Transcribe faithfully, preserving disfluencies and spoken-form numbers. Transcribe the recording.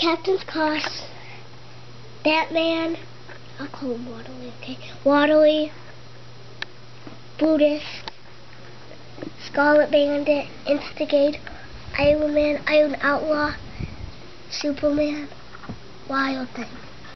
Captain's Cross, Batman, I'll call him Waterly, okay? Waterly, Brutus, Scarlet Bandit, Instigate, Iron Man, Iron Outlaw, Superman, Wild Thing.